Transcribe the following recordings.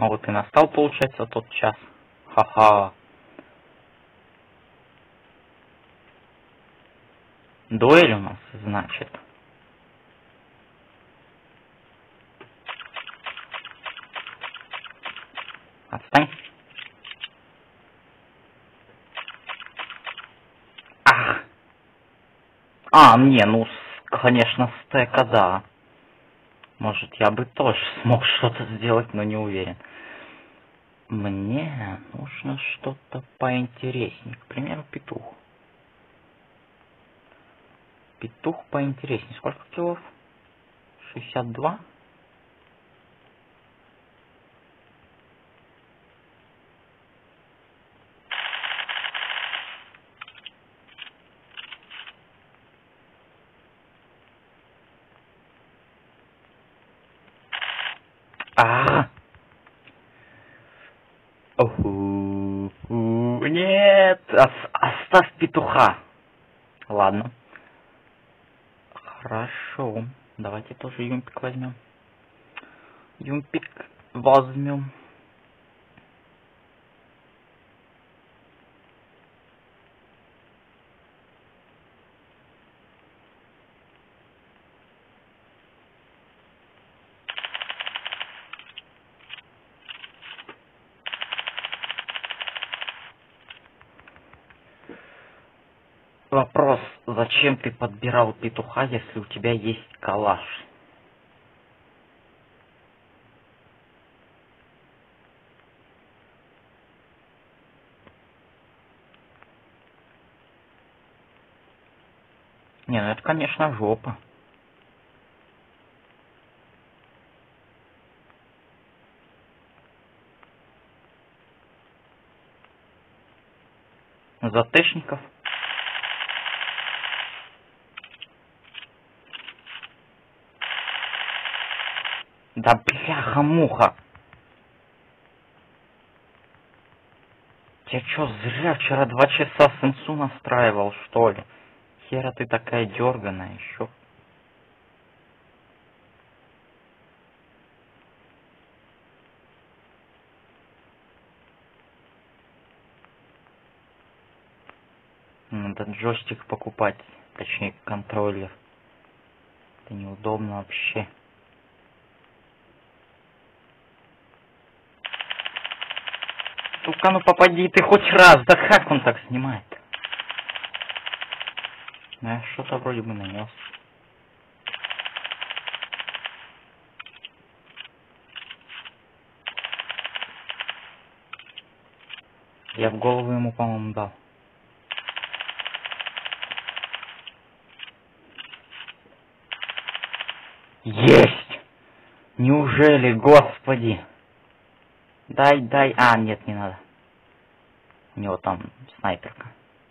А вот и настал, получается, тот час. Ха-ха. Дуэль у нас, значит. Отстань. Ах. Не, ну, конечно, стека, да. Может, я бы тоже смог что-то сделать, но не уверен. Мне нужно что-то поинтереснее. К примеру, петух. Петух поинтереснее. Сколько килов? 62? Нет! Оставь петуха! Ладно. Хорошо. Давайте тоже юмпик возьмем. Юмпик возьмем. Вопрос, зачем ты подбирал петуха, если у тебя есть калаш? Не, ну это, конечно, жопа. Затэшников? Да бляха-муха! Я чё, зря вчера 2 часа сенсу настраивал, что ли? Хера ты такая дерганая еще. Надо джойстик покупать, точнее контроллер. Это неудобно вообще. Сука, ну попади ты хоть раз, да как он так снимает? Я что-то вроде бы нанес. Я в голову ему, по-моему, дал. Есть! Неужели, господи? Дай. Нет, не надо. У него там снайперка.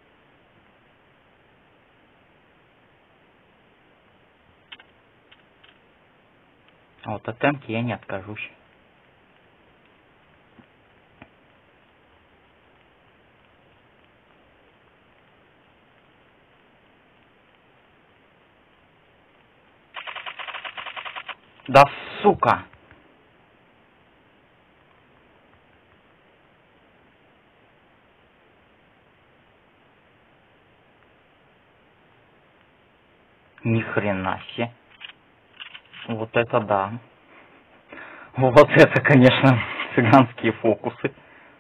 А вот от эмки я не откажусь. Да сука! Ни хрена себе. Вот это да. Вот это, конечно, цыганские фокусы.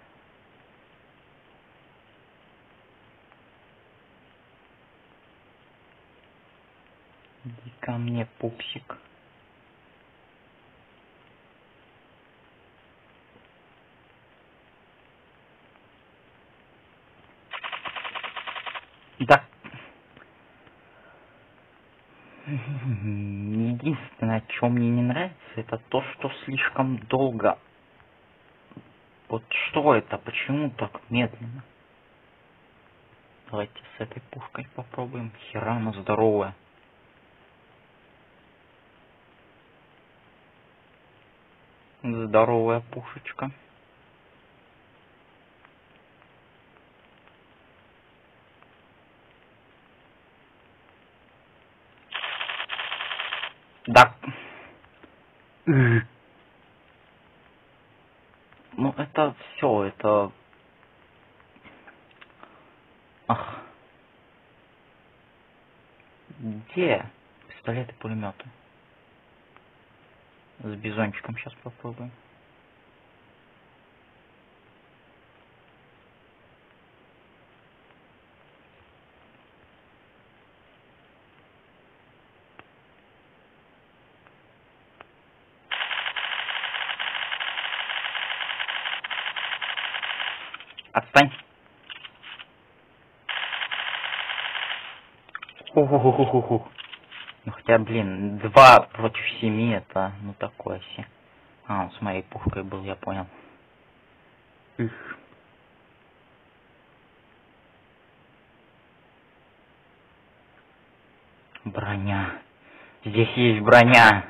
Иди ко мне, пупсик. Да. Единственное, что мне не нравится, это то, что слишком долго. Вот что это? Почему так медленно? Давайте с этой пушкой попробуем. Хера она здоровая. Здоровая пушечка. Да. Ну, это все, это... Ах. Где пистолеты, пулеметы? С бизончиком сейчас попробуем. Отстань. Ху-ху-ху-ху-ху. Ну хотя, блин, 2 против 7 это, ну такое себе. А, он с моей пушкой был, я понял. Их. Броня. Здесь есть броня.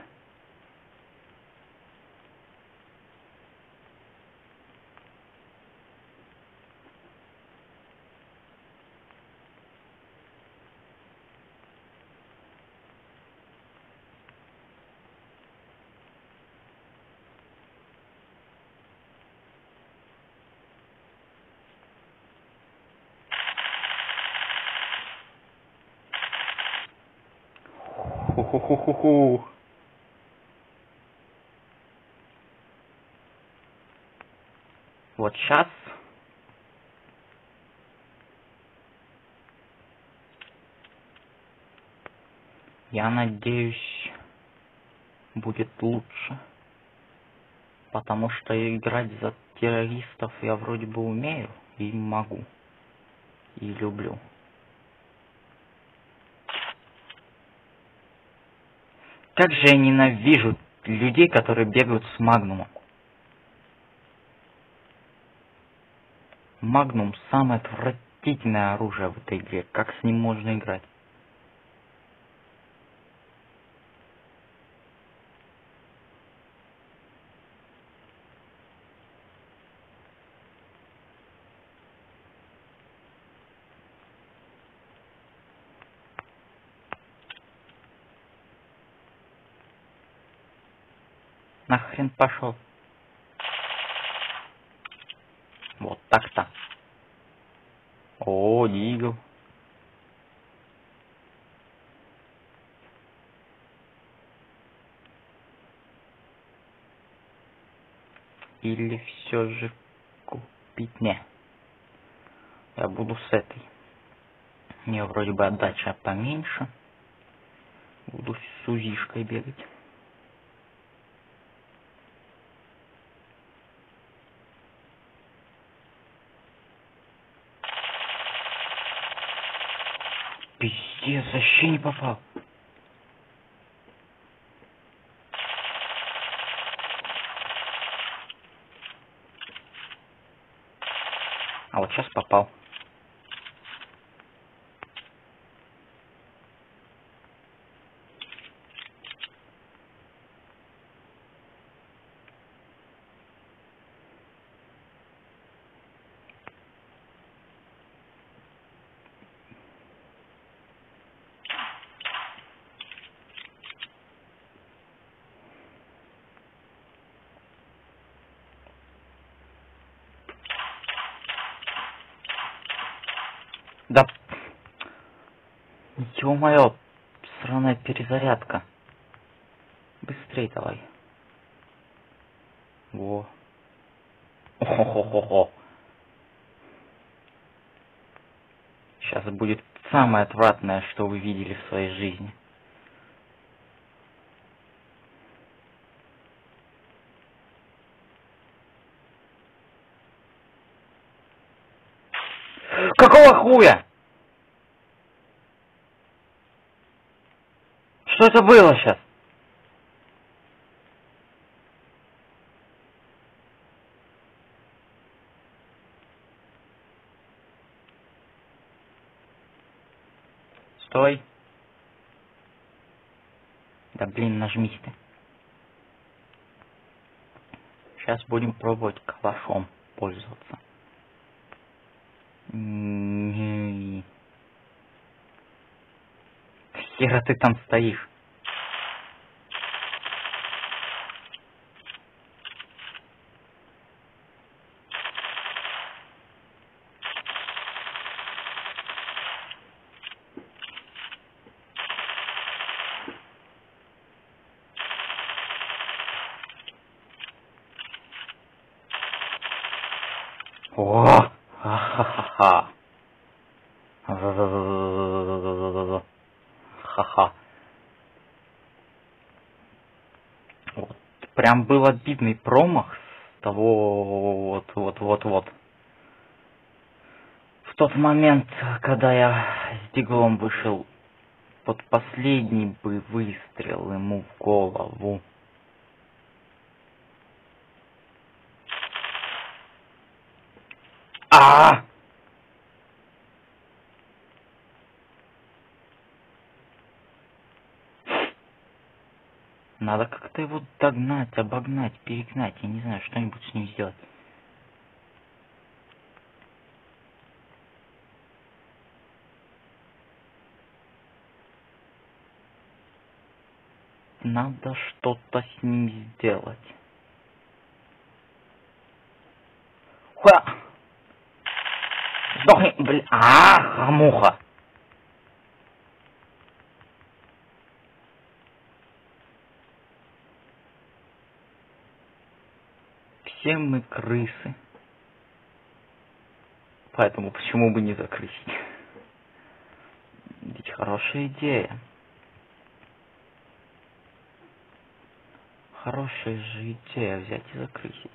Ху-ху-ху-ху-ху. Вот сейчас. Я надеюсь, будет лучше. Потому что играть за террористов я вроде бы умею и могу. И люблю. Как же я ненавижу людей, которые бегают с магнумом. Магнум самое отвратительное оружие в этой игре. Как с ним можно играть? Нахрен пошел. Вот так-то. О, Дигл. Или все же купить? Не. Я буду с этой. Мне вроде бы отдача поменьше. Буду с узишкой бегать. Пиздец, вообще не попал. А вот сейчас попал. Да, ё-моё, сраная перезарядка. Быстрей давай. Во. Хо-хо-хо-хо. Сейчас будет самое отвратное, что вы видели в своей жизни. Какого хуя? Что это было сейчас? Стой. Да блин, нажмись ты. Сейчас будем пробовать калашом пользоваться. Хера ты там стоишь. О! Ха-ха-ха. Ха-ха. Вот. Прям был обидный промах с того вот. В тот момент, когда я с Диглом вышел под последний бы выстрел ему в голову. А! Надо как-то его догнать, обогнать, перегнать, я не знаю, что-нибудь с ним сделать. Надо что-то с ним сделать. Хуя! Сдохни, блин. Хамуха. Все мы крысы. Поэтому почему бы не закрысить? Ведь хорошая идея. Хорошая же идея взять и закрысить.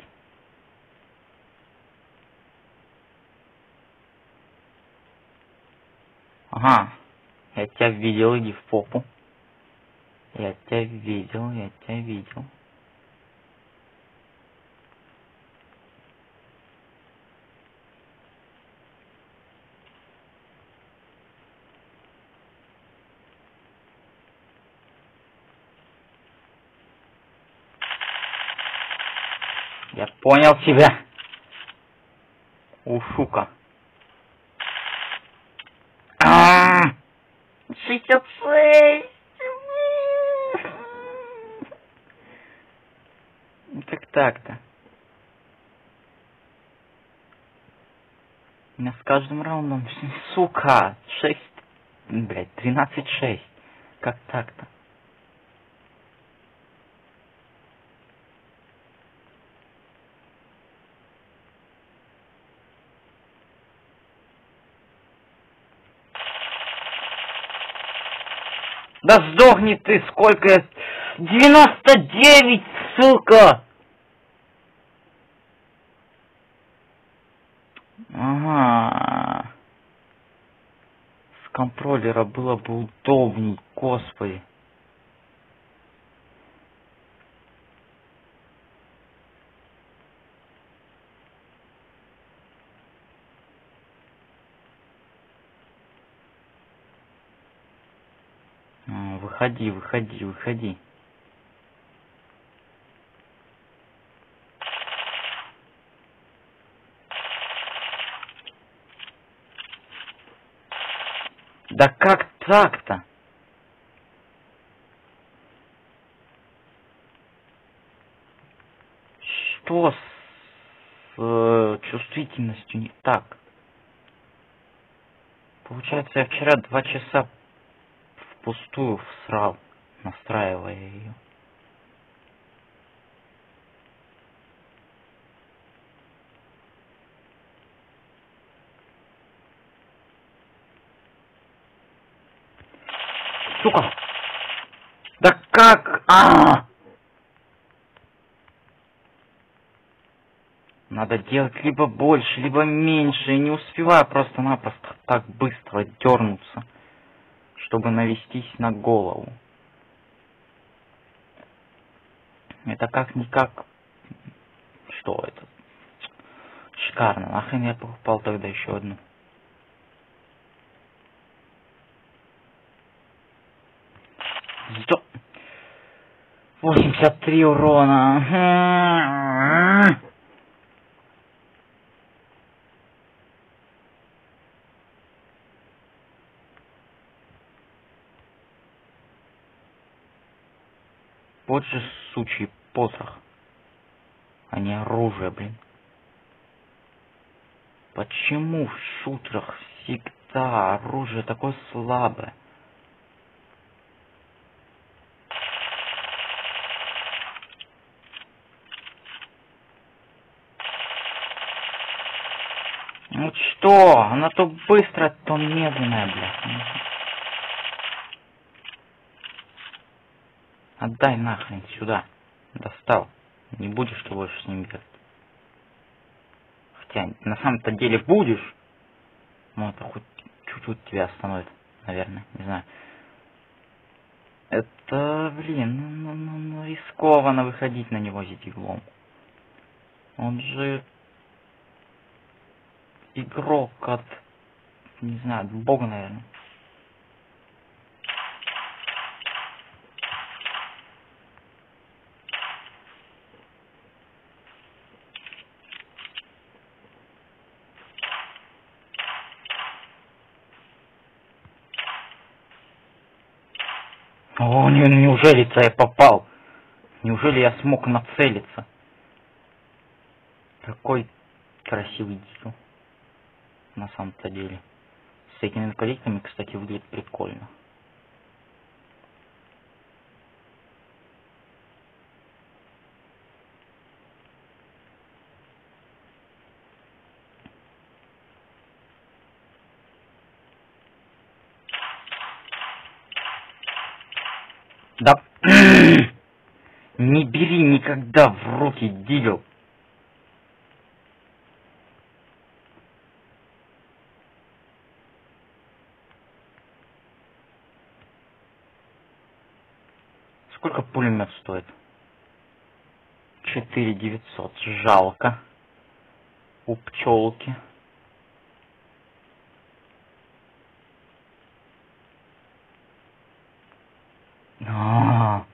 Ага. Я тебя видел, иди в попу. Я тебя видел. Я понял тебя. Ушука. 66. Как так-то? У меня с каждым раундом, сука, 6, блядь, 13-6. Как так-то? Да сдохни ты, сколько я... 99, сука! Ага. С контроллера было бы удобней, господи. Выходи. Да как так-то? Что с чувствительностью не так? Получается, я вчера 2 часа впустую всрал, настраивая ее. Сука! Да как? Надо делать либо больше, либо меньше. Я не успеваю просто-напросто так быстро дернуться, чтобы навестись на голову. Это как-никак... Что это? Шикарно. Нахрен я покупал тогда еще одну? Сдо... 83 урона. Вот же сучий посох, а не оружие, блин. Почему в шутерах всегда оружие такое слабое? Ну что? Она то быстро, то медленная, бля. Отдай нахрен сюда. Достал. Не будешь ты больше с ним бегать. Хотя, на самом-то деле будешь. Ну, это хоть чуть-чуть тебя остановит, наверное. Не знаю. Это, блин, ну, рискованно выходить на него с иглом. Он же игрок от, не знаю, от бога, наверное. О, неужели-то я попал? Неужели я смог нацелиться? Какой красивый дизель. На самом-то деле. С этими наколейками, кстати, выглядит прикольно. Да не бери никогда в руки дигл. Сколько пулемет стоит? 4900. Жалко. У пчелки. А-а-а.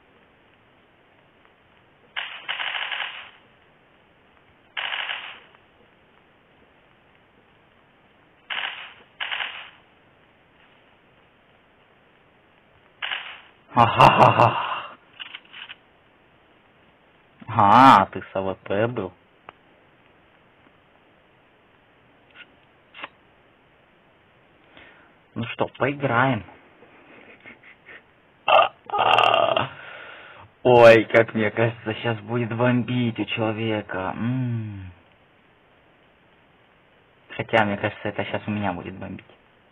Ага-ха-ха. А, ты с АВП был. Ну что, поиграем. Ой, как мне кажется, сейчас будет бомбить у человека. Хотя, мне кажется, это сейчас у меня будет бомбить.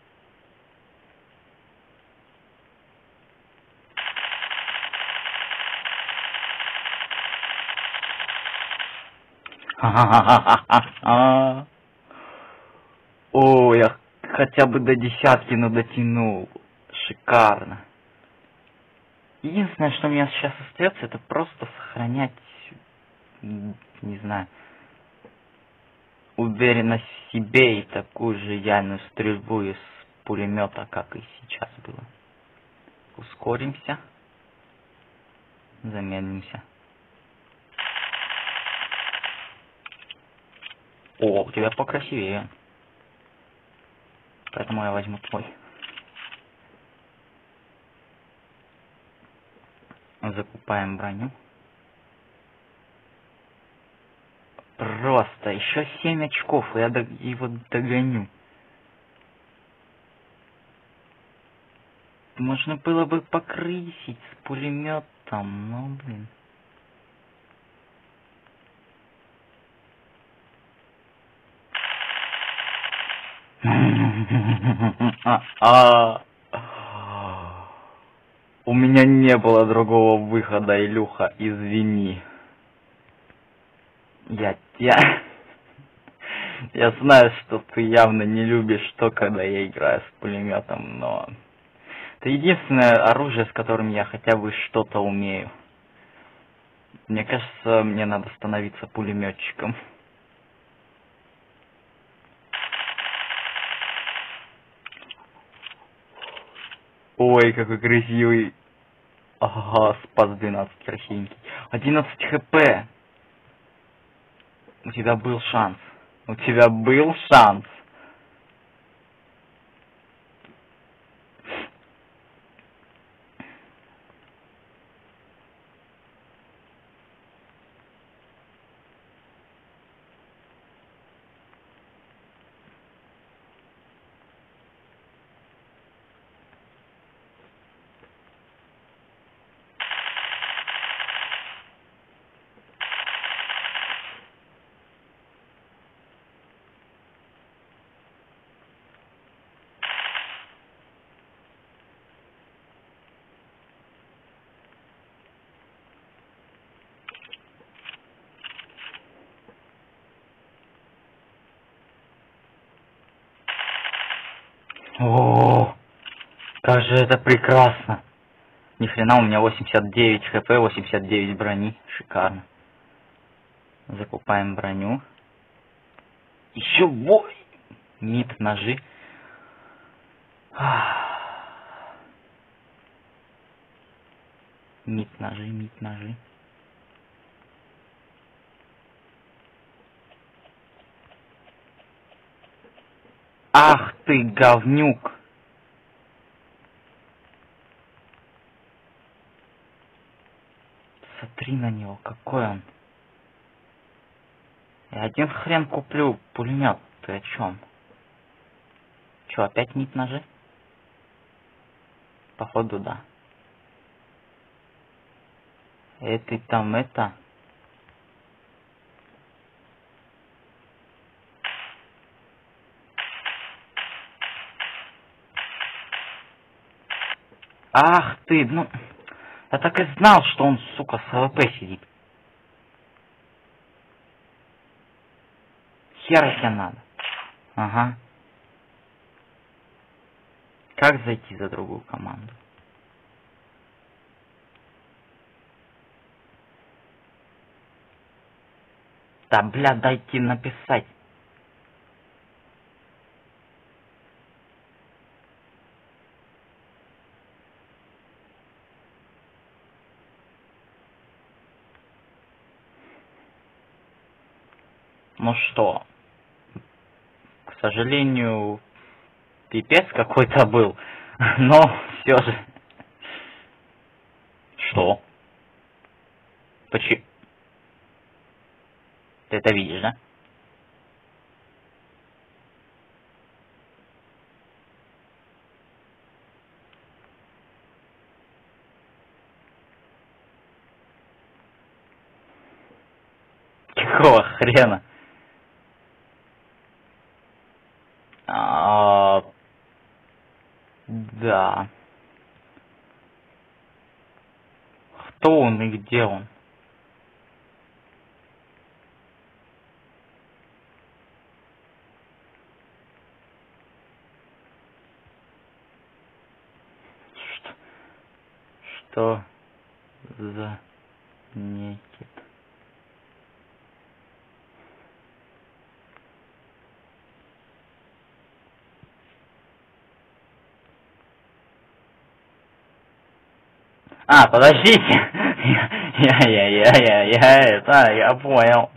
О, я хотя бы до десятки, но дотянул. Шикарно. Единственное, что у меня сейчас остается, это просто сохранять, не знаю, уверенность в себе и такую же идеальную стрельбу из пулемета, как и сейчас было. Ускоримся. Замедлимся. О, у тебя покрасивее. Поэтому я возьму твой. Закупаем броню. Просто еще 7 очков, и я его догоню. Можно было бы покрысить с пулеметом, но, блин. У меня не было другого выхода, Илюха, извини. Я знаю, что ты явно не любишь то, когда я играю с пулеметом, но это единственное оружие, с которым я хотя бы что-то умею. Мне кажется, мне надо становиться пулеметчиком. Ой, какой красивый. Ага, спас 12 красивенький. 11 хп. У тебя был шанс. У тебя был шанс. О, как же это прекрасно. Ни хрена, у меня 89 хп, 89 брони. Шикарно. Закупаем броню. Еще бой. Мид, ножи. Мид, ножи, мид, ножи. Ах ты, говнюк. Смотри на него, какой он. Я один хрен куплю пулемет. Ты о чем? Че, опять мид, ножи? Походу, да. Это там это. Ах ты, ну... Я так и знал, что он, сука, с АВП сидит. Хера тебе надо. Ага. Как зайти за другую команду? Да, бля, дайте написать. Ну что, к сожалению, пипец какой-то был, но все же. Что? Почему? Ты это видишь, да? Какого хрена? Да. Кто он и где он? Что за некит? А, подождите. Я понял.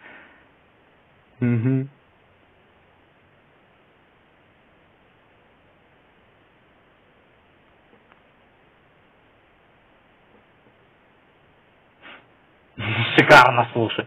Угу. Шикарно, слушай.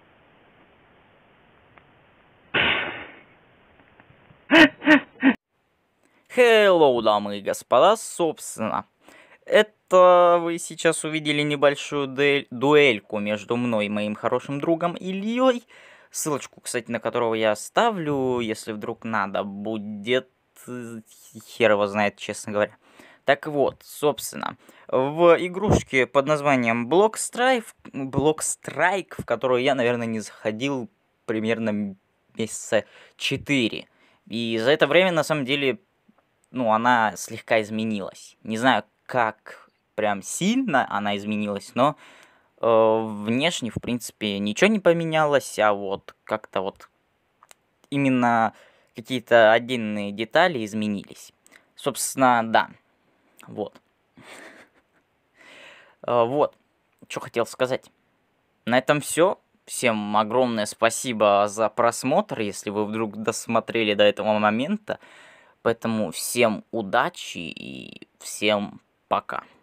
Hello, дамы и господа, собственно. Это вы сейчас увидели небольшую дуэльку между мной и моим хорошим другом Ильей. Ссылочку, кстати, на которого я оставлю, если вдруг надо будет. Хер его знает, честно говоря. Так вот, собственно, в игрушке под названием Blockstrike, в которую я, наверное, не заходил примерно месяца 4. И за это время, на самом деле, ну, она слегка изменилась. Не знаю, как прям сильно она изменилась, но внешне, в принципе, ничего не поменялось, а вот как-то вот именно какие-то отдельные детали изменились. Собственно, да. Вот. Вот. Что хотел сказать. На этом все. Всем огромное спасибо за просмотр, если вы вдруг досмотрели до этого момента. Поэтому всем удачи и всем пока.